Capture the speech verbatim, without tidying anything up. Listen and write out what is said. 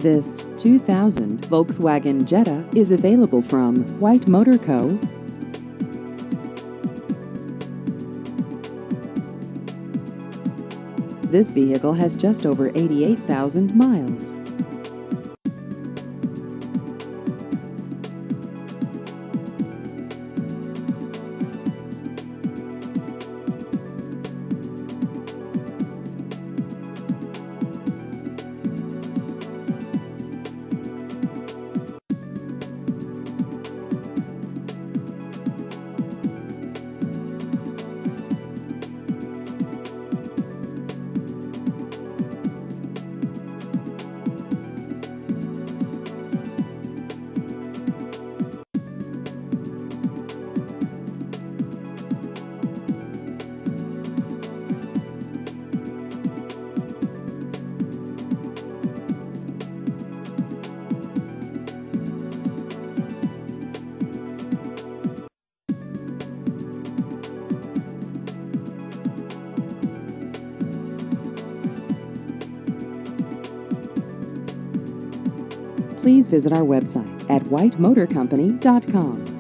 This two thousand Volkswagen Jetta is available from White Motor Co. This vehicle has just over eighty-eight thousand miles. Please visit our website at white motor company dot com.